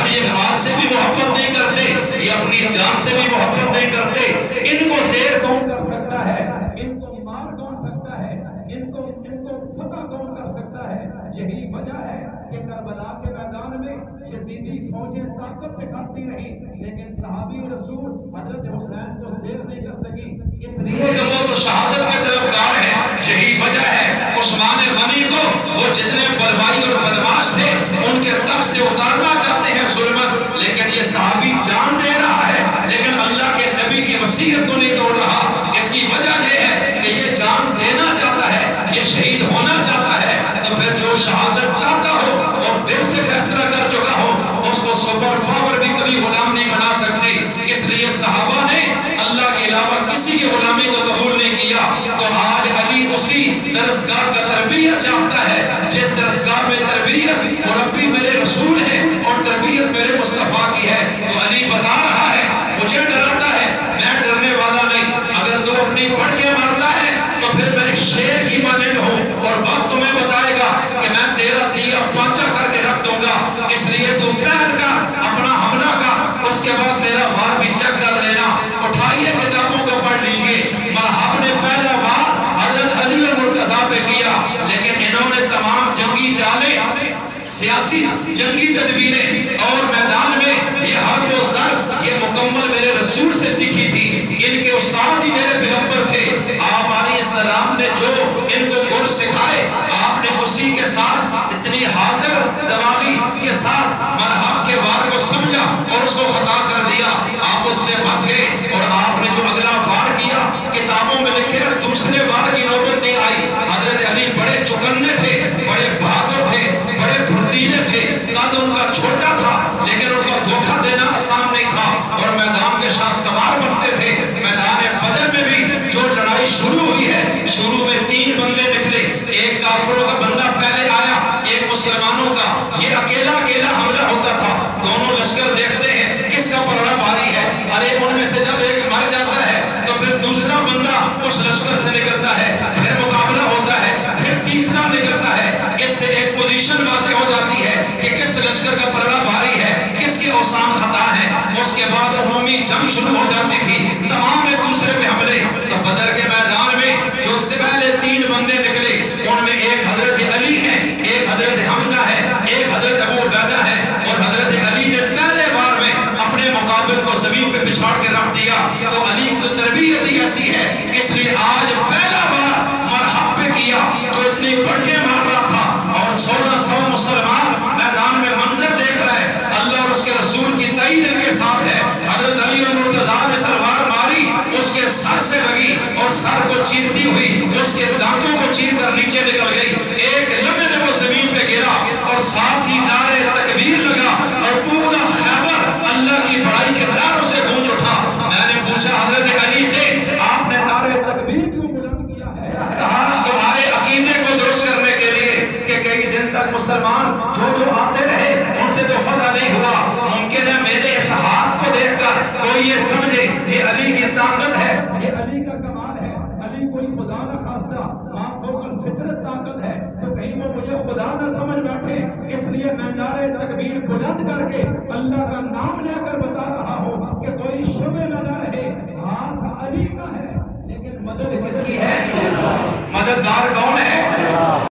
یہ مال سے بھی محبت نہیں کرتے، یہ اپنی جان سے بھی محبت نہیں کرتے. ان کو زیر کون کر سکتا ہے؟ ان کو مار کون سکتا ہے؟ ان کو فتح کون کر سکتا ہے؟ یہی وجہ ہے کہ کربلا کے میدان میں یزیدی فوجیں طاقت دکھاتی رہی، لیکن صحابی رسول حضرت حسین کو زیر نہیں کر سکی، اس لیے کہ وہ تو شہادت کے طرفدار ہیں. یہی وجہ ہے عثمان غنی کو وہ جتنے بلوائی اور بدماش تھے ان کے تخت سے اتارنا چاہتے ہیں ظلمت، لیکن یہ صحابی جان دے رہا ہے لیکن اللہ کے نبی کی وصیت کو نہیں توڑ رہا. اس کی وجہ یہ ہے کہ یہ جان دینا چاہتا ہے، یہ شہید ہونا چاہتا ہے. تو پھر جو شہادت چاہتا ہو اور دل سے فیصلہ کر چکا ہو اس کو سپر پاور بھی کبھی غلام نہیں بنا سکتے. اس لیے صحابہ نے اللہ کے علاوہ کسی کی غلامی کو قبول نہیں کیا. تو آج علی اسی درسگاہ کا تربیت چاہتا ہے جس درسگاہ میں تربیت مربی میرے رسول ہے اور تربیت میرے مصطفیٰ کی ہے. تو علی بتا رہا ہے مجھے ڈراتا ہے، میں ڈرنے والا نہیں. اگر تو اپنی پڑھ کے مرتا ہے تو پھر میں ایک شیر کی مانند ہوں اور وقت تمہیں بتائے گا کہ میں تیرا دیا پانچا کر کے رکھ دوں گا. اس لیے تو پہل کر اپنا حملہ کر، اس کے بعد میرا وار بھی چیک کر لینا. اٹھائیے کتابوں کو پڑھ لیجئے. مرحب نے پہلا وار حضرت علی مرتضیٰ پہ کیا، لیکن انہوں نے تمام جنگی چالیں، سیاسی جنگی تدبیریں اور میدان میں یہ حرب و ضرب یہ مکمل میرے رسول سے سیکھی تھی. ان کے استاد ہی میرے پیغمبر تھے. آپ علیہ السلام نے جو ان کو گر سکھائے آپ نے اسی کے ساتھ اتنی حاضر دماغی کے ساتھ مرحب کے وار کو سمجھا اور اس کو خطا کر دیا. آپ اس سے بچ گئے اور آپ نے جو اگلا وار کیا کتابوں میں لکھے دوسرے وار کی نوبت نہیں آئی. حضرت علی بڑے چکنے تھے، بڑے بہادر تھے، بڑے پھرتیلے تھے. قد ان کا چھوٹا تھا لیکن ان کو دھوکہ دینا آسان نہیں تھا اور میدان کے شاہ سوار بنتے تھے. میدان بدر میں بھی جو لڑائی شروع ہوئی ہے شروع میں 3 بندے نکلے، ایک کافروں کا بندہ پہلے آیا، ایک مسلمانوں کا. یہ اکیلا حملہ ہوتا تھا. دونوں لشکر دیکھتے ہیں کس کا پلڑا بھاری ہے. ارے ان میں سے جب ایک مر جاتا ہے تو پھر دوسرا بندہ اس لشکر سے نکلتا ہے، پھر مقابلہ ہوتا ہے، پھر تیسرا نکلتا ہے. اس سے ایک پوزیشن واضح ہو جاتی ہے کہ کس لشکر کا پلڑا بھاری ہے، کس کے اوسان خطا ہے. اس کے بعد عمومی جنگ شروع ہو جاتی تھی، تمام ایک دوسرے پہ حملے. تو بدر کے میدان میں جو پہلے 3 بندے نکلے ان میں ایک حضرت علی ہے، ایک حضرت حمزہ ہے، ایک حضرت ابو عبیدہ ہے. اور حضرت علی نے پہلے بار میں اپنے مقابل کو زمین پہ بچھاڑ کے رکھ دیا. تو علی کی تو تربیت ہی ایسی ہے، اس لیے آج پہلا بار مرحب پہ کیا جو اتنی بڑھ کے مار رہا تھا اور 1600 مسلمان میدان میں منظر دیکھ رہے ہیں. اللہ اور اس کے رسول کی تائید ان کے ساتھ ہے. حضرت علی مرتضیٰ نے تلوار ماری، اس کے سر سے لگی اور سر کو چیرتی ہوئی اس کے دانتوں کو چیر کر نیچے نکل گئی. ایک لمحے میں وہ زمین پہ گرا اور ساتھ ہی نعرے تکبیر لگا اور پورا خیبر اللہ کی بڑائی کے نعروں سے گونج اٹھا. میں نے پوچھا حضرت علی سے آپ نے نعرے تکبیر کیوں بلند کیا ہے؟ کہا تمہارے عقیدے کو درست کرنے کے لیے کہ کئی دن تک مسلمان جو آتے رہے ان سے تو فتح نہیں ہوا. ممکن ہے میرے اس ہاتھ کو دیکھ کر کوئی یہ سمجھے یہ علی کی طاقت ہے، یہ علی کا کمال ہے. علی کوئی خدا نہ خواستہ ماں فوق الفطرت طاقت ہے تو کہیں وہ مجھے خدا نہ سمجھ بیٹھے. اس لیے میں نعرے تکبیر بلند کر کے اللہ کا نام لے کر بتا رہا